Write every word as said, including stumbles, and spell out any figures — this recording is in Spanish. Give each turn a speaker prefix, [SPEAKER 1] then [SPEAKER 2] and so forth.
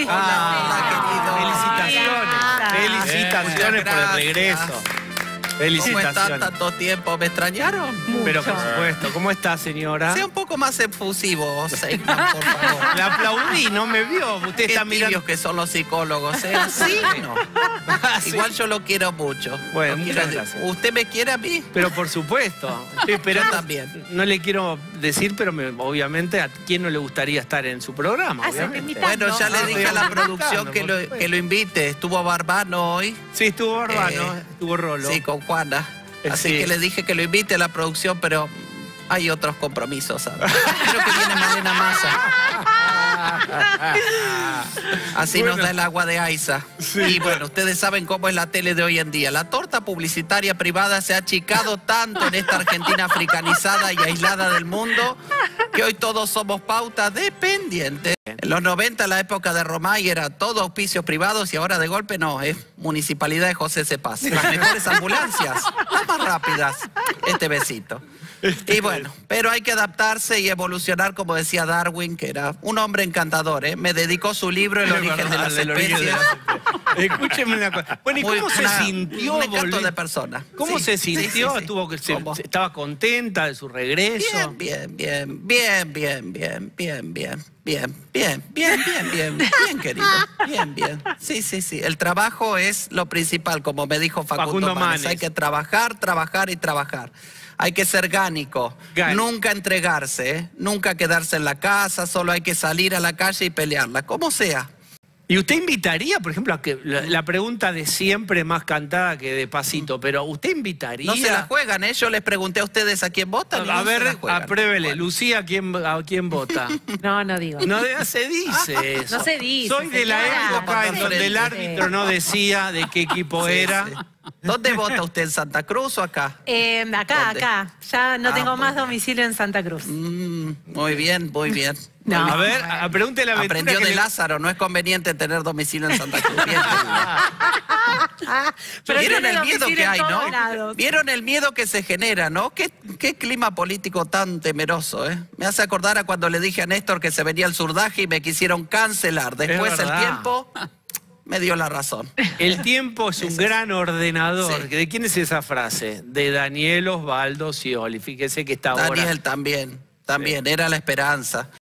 [SPEAKER 1] Ah,
[SPEAKER 2] Felicitaciones. Felicitaciones por el regreso.
[SPEAKER 1] ¿Cómo están
[SPEAKER 2] Felicitaciones.
[SPEAKER 1] tanto tiempo? ¿Me extrañaron?
[SPEAKER 2] Pero por supuesto. ¿Cómo está, señora?
[SPEAKER 1] Sea un poco más efusivo, Seikman, por favor.
[SPEAKER 2] La aplaudí, no me vio. Usted
[SPEAKER 1] Qué
[SPEAKER 2] está mirando.
[SPEAKER 1] tibios que son los psicólogos, ¿eh? ¿Sí? No.
[SPEAKER 2] Sí.
[SPEAKER 1] Igual yo lo quiero mucho.
[SPEAKER 2] Bueno,
[SPEAKER 1] Lo
[SPEAKER 2] muchas
[SPEAKER 1] quiero-
[SPEAKER 2] gracias.
[SPEAKER 1] ¿Usted me quiere a mí?
[SPEAKER 2] Pero por supuesto. Estoy esperando.
[SPEAKER 1] Yo también.
[SPEAKER 2] No le quiero decir, pero me- obviamente a quién no le gustaría estar en su programa.
[SPEAKER 3] Ah, se
[SPEAKER 2] obviamente.
[SPEAKER 3] te invita-
[SPEAKER 1] Bueno, ya le
[SPEAKER 2] Ah,
[SPEAKER 1] dije a
[SPEAKER 2] estoy
[SPEAKER 1] la
[SPEAKER 2] invitando,
[SPEAKER 1] producción que
[SPEAKER 2] por
[SPEAKER 1] lo,
[SPEAKER 2] supuesto.
[SPEAKER 1] que lo invite. Estuvo Barbano hoy.
[SPEAKER 2] Sí, estuvo Barbano,
[SPEAKER 1] Eh,
[SPEAKER 2] estuvo Rolo.
[SPEAKER 1] Sí, con Juana. Así
[SPEAKER 2] Sí.
[SPEAKER 1] que le dije que lo invite a la producción, pero hay otros compromisos. ¿sabes? Creo que viene Malena Massa. Así
[SPEAKER 2] Bueno.
[SPEAKER 1] nos da el agua de Aiza. Y bueno, ustedes saben cómo es la tele de hoy en día. La torta publicitaria privada se ha achicado tanto en esta Argentina africanizada y aislada del mundo que hoy todos somos pauta dependientes. En los noventa, la época de Romay, era todo auspicios privados y ahora de golpe no, es Municipalidad de José Cepaz. Las mejores ambulancias, las más rápidas. Este besito. Y bueno, pero hay que adaptarse y evolucionar, como decía Darwin, que era un hombre encantador, ¿eh? Me dedicó su libro, El origen de las
[SPEAKER 2] El origen de
[SPEAKER 1] especies.
[SPEAKER 2] las especies. Escúcheme una cosa. Bueno, ¿y
[SPEAKER 1] Muy-
[SPEAKER 2] cómo se
[SPEAKER 1] una-
[SPEAKER 2] sintió?
[SPEAKER 1] Un encanto
[SPEAKER 2] volver-
[SPEAKER 1] de persona.
[SPEAKER 2] ¿Cómo
[SPEAKER 1] Sí,
[SPEAKER 2] se
[SPEAKER 1] sí,
[SPEAKER 2] sintió?
[SPEAKER 1] sí, sí.
[SPEAKER 2] Tuvo que se-
[SPEAKER 1] ¿Cómo?
[SPEAKER 2] se- ¿Estaba contenta de su regreso?
[SPEAKER 1] Bien, bien, bien, bien, bien, bien, bien, bien, bien, bien, bien, bien, bien, bien, querido, bien, bien. Sí, sí, sí. El trabajo es lo principal, como me dijo Facundo,
[SPEAKER 2] Facundo
[SPEAKER 1] Manes.
[SPEAKER 2] Manes.
[SPEAKER 1] Hay que trabajar, trabajar y trabajar. Hay que ser gánico,
[SPEAKER 2] Gánico.
[SPEAKER 1] nunca entregarse, ¿eh? Nunca quedarse en la casa, solo hay que salir a la calle y pelearla, como sea.
[SPEAKER 2] ¿Y usted invitaría, por ejemplo, a que la, la pregunta de siempre más cantada que de pasito, pero usted invitaría?
[SPEAKER 1] No se la juegan, ¿eh? Yo les pregunté a ustedes a quién votan. y
[SPEAKER 2] A
[SPEAKER 1] no se
[SPEAKER 2] ver,
[SPEAKER 1] la juegan.
[SPEAKER 2] apruébele.
[SPEAKER 1] Bueno.
[SPEAKER 2] Lucía, ¿a quién, ¿a quién vota?
[SPEAKER 3] No, no digo.
[SPEAKER 2] No de- se dice eso.
[SPEAKER 3] No se dice,
[SPEAKER 2] Soy de la
[SPEAKER 3] señora.
[SPEAKER 2] época en
[SPEAKER 1] No
[SPEAKER 2] donde
[SPEAKER 1] se
[SPEAKER 2] el
[SPEAKER 1] dice.
[SPEAKER 2] árbitro no decía de qué equipo
[SPEAKER 1] Sí,
[SPEAKER 2] era.
[SPEAKER 1] sí. ¿Dónde vota usted, en Santa Cruz o acá?
[SPEAKER 3] Eh, acá,
[SPEAKER 1] ¿Dónde?
[SPEAKER 3] acá. Ya no
[SPEAKER 1] Ah,
[SPEAKER 3] tengo más
[SPEAKER 1] bueno.
[SPEAKER 3] domicilio en Santa Cruz.
[SPEAKER 1] Mm, muy bien, muy bien.
[SPEAKER 3] No.
[SPEAKER 2] A ver, a- pregúntele a Ventura
[SPEAKER 1] Aprendió
[SPEAKER 2] que
[SPEAKER 1] de
[SPEAKER 2] le-
[SPEAKER 1] Lázaro, no es conveniente tener domicilio en Santa Cruz. Bien,
[SPEAKER 3] Pero
[SPEAKER 1] ¿Vieron
[SPEAKER 3] tiene
[SPEAKER 1] el miedo
[SPEAKER 3] domicilio
[SPEAKER 1] que
[SPEAKER 3] en
[SPEAKER 1] hay,
[SPEAKER 3] todos
[SPEAKER 1] no?
[SPEAKER 3] lados.
[SPEAKER 1] ¿Vieron el miedo que se genera, no? ¿Qué, qué clima político tan temeroso, ¿eh? Me hace acordar a cuando le dije a Néstor que se venía el surdaje y me quisieron cancelar. Después el
[SPEAKER 2] verdad.
[SPEAKER 1] tiempo me dio la razón.
[SPEAKER 2] El tiempo es un gran ordenador.
[SPEAKER 1] Sí.
[SPEAKER 2] ¿De quién es esa frase? De Daniel Osvaldo Scioli. Fíjese que está ahora.
[SPEAKER 1] Daniel también, también, era la esperanza.